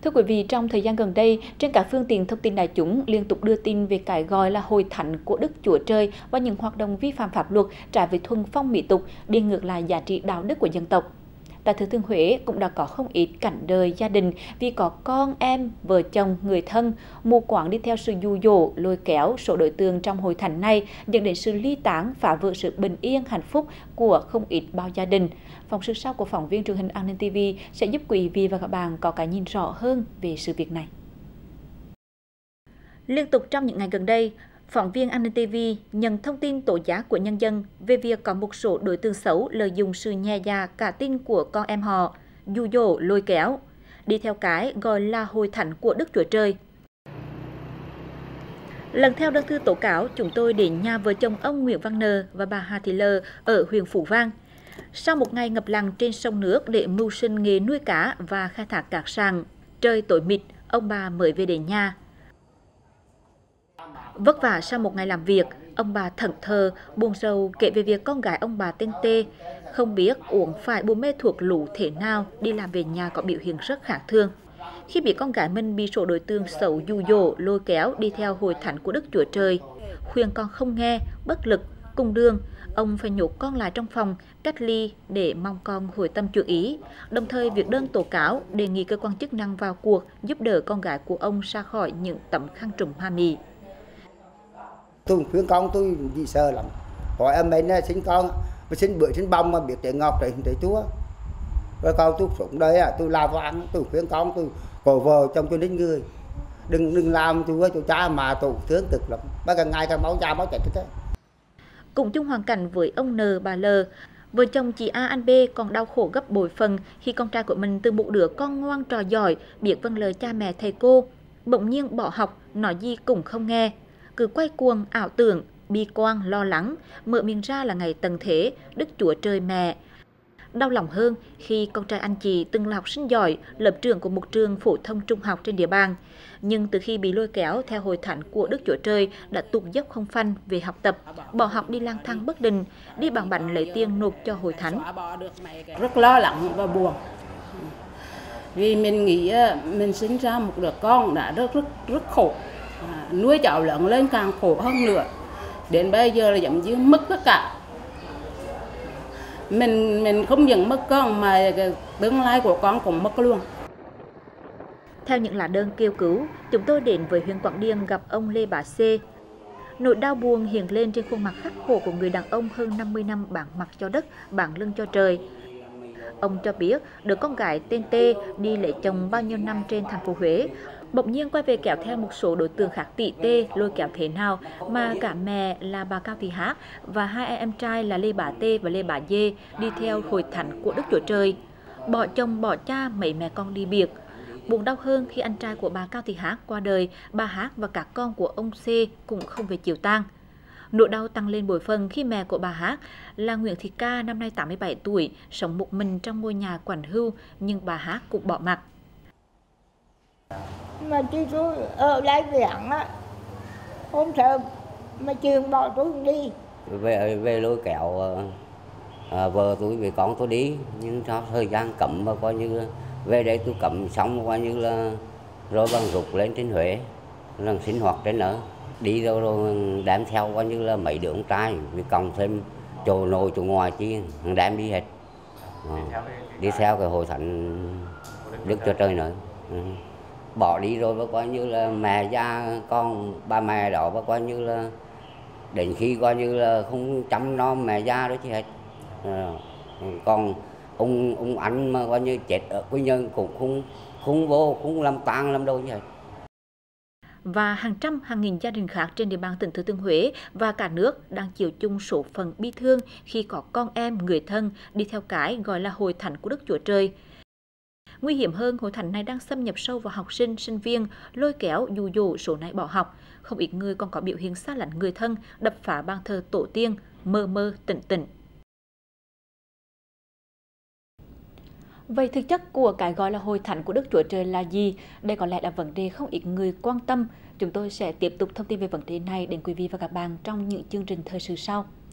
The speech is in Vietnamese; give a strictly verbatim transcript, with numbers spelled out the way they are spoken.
Thưa quý vị, trong thời gian gần đây, trên các phương tiện thông tin đại chúng liên tục đưa tin về cái gọi là hội thánh của Đức Chúa Trời và những hoạt động vi phạm pháp luật trái với thuần phong mỹ tục, đi ngược lại giá trị đạo đức của dân tộc. Tại Thừa Thiên Huế cũng đã có không ít cảnh đời gia đình vì có con em, vợ chồng, người thân mù quáng đi theo sự dụ dỗ, lôi kéo số đối tượng trong hội thánh này, dẫn đến sự ly tán, phá vỡ sự bình yên, hạnh phúc của không ít bao gia đình. Phóng sự sau của phóng viên truyền hình An ninh ti vi sẽ giúp quý vị và các bạn có cái nhìn rõ hơn về sự việc này. Liên tục trong những ngày gần đây, phóng viên An ninh ti vi nhận thông tin tố giác của nhân dân về việc có một số đối tượng xấu lợi dụng sự nhẹ dạ cả tin của con em họ, dụ dỗ lôi kéo, đi theo cái gọi là hội thánh của Đức Chúa Trời. Lần theo đơn thư tố cáo, chúng tôi đến nhà vợ chồng ông Nguyễn Văn N và bà Hà Thị L ở huyện Phú Vang. Sau một ngày ngập lặng trên sông nước để mưu sinh nghề nuôi cá và khai thác cát sạn, trời tối mịt, ông bà mới về đến nhà. Vất vả sau một ngày làm việc, ông bà thẫn thờ, buồn rầu kể về việc con gái ông bà tên T không biết uống phải bùa mê thuốc lú thế nào, đi làm về nhà có biểu hiện rất khác thường. Khi biết con gái mình bị số đối tượng xấu dụ dỗ, lôi kéo đi theo hội thánh của Đức Chúa Trời, khuyên con không nghe, bất lực, cùng đường, ông phải nhốt con lại trong phòng, cách ly để mong con hồi tâm chuyển ý. Đồng thời việc đơn tố cáo đề nghị cơ quan chức năng vào cuộc giúp đỡ con gái của ông ra khỏi những tấm khăn trùm hoa mì. Tôi khuyên con tôi gì sợ lắm, hỏi em mình sinh con, mà sinh bưởi sinh bông mà biết tiếng ngọc để thấy Chúa. Rồi con tôi sống đây à, tôi làm ăn, tôi khuyên con tôi cổ vợ trong cho đến người, đừng đừng làm tôi cho cha mà tôi thương cực lắm, ba càng ngày càng máu cha máu chảy thế. Cùng chung hoàn cảnh với ông N, bà L, vợ chồng chị A anh B còn đau khổ gấp bội phần khi con trai của mình từ một đứa con ngoan trò giỏi, biết vâng lời cha mẹ thầy cô, bỗng nhiên bỏ học, nói gì cũng không nghe, cứ quay cuồng ảo tưởng, bi quan lo lắng, mở miệng ra là ngày tận thế, Đức Chúa Trời mẹ. Đau lòng hơn khi con trai anh chị từng là học sinh giỏi, lớp trưởng của một trường phổ thông trung học trên địa bàn, nhưng từ khi bị lôi kéo theo hội thánh của Đức Chúa Trời đã tụt dốc không phanh về học tập, bỏ học đi lang thang bất định, đi bằng bánh lấy tiền nộp cho hội thánh. Rất lo lắng và buồn, vì mình nghĩ mình sinh ra một đứa con đã rất rất rất khổ, nuôi cháu lớn lên càng khổ hơn nữa, đến bây giờ là giống như mất tất cả. Mình mình không những mất con mà tương lai của con cũng mất luôn. Theo những lá đơn kêu cứu, chúng tôi đến với huyện Quảng Điền gặp ông Lê Bá C. Nỗi đau buồn hiện lên trên khuôn mặt khắc khổ của người đàn ông hơn năm mươi năm bám mặt cho đất, bám lưng cho trời. Ông cho biết đứa con gái tên T đi lấy chồng bao nhiêu năm trên thành phố Huế, bỗng nhiên quay về kéo theo một số đối tượng khác tỷ tê lôi kéo thế nào mà cả mẹ là bà Cao Thị Hát và hai em trai là Lê Bá T và Lê Bá Dê đi theo hội thánh của Đức Chúa Trời, bỏ chồng bỏ cha mấy mẹ con đi biệt. Buồn đau hơn khi anh trai của bà Cao Thị Hát qua đời, bà Hát và các con của ông C cũng không về chịu tang. Nỗi đau tăng lên bội phần khi mẹ của bà Hát là Nguyễn Thị Ca, năm nay tám mươi bảy tuổi, sống một mình trong ngôi nhà quản hưu, nhưng bà Hát cũng bỏ mặc. Mà chị tôi ở lại viện á, hôm sợ mà trường bỏ tôi đi. Về về lôi kéo à, vợ tôi với con tôi đi, nhưng sau thời gian cấm mà coi như về đây tôi cấm xong coi như là rồi bằng rụt lên trên Huế, lần sinh hoạt trên nữa, đi đâu rồi đem theo coi như là mấy đứa con trai, vì cộng thêm chỗ nội chỗ ngoài chi đem đi hết, à, đi theo cái hội thánh Đức Chúa Trời nữa. Ừ. Bỏ đi rồi và coi như là mẹ già con ba mẹ đó và coi như là đến khi coi như là không chăm nom mẹ già đó chứ hết. À, còn ông ông anh mà coi như chết ở Quy Nhơn cũng không không vô không làm tang làm đâu như hết. Và hàng trăm hàng nghìn gia đình khác trên địa bàn tỉnh Thừa Thiên Huế và cả nước đang chịu chung số phận bi thương khi có con em người thân đi theo cái gọi là hội thánh của Đức Chúa Trời. Nguy hiểm hơn, hội thánh này đang xâm nhập sâu vào học sinh, sinh viên, lôi kéo, dụ dỗ số này bỏ học. Không ít người còn có biểu hiện xa lánh người thân, đập phá bàn thờ tổ tiên, mơ mơ tỉnh tỉnh. Vậy thực chất của cái gọi là hội thánh của Đức Chúa Trời là gì? Đây có lẽ là vấn đề không ít người quan tâm. Chúng tôi sẽ tiếp tục thông tin về vấn đề này đến quý vị và các bạn trong những chương trình thời sự sau.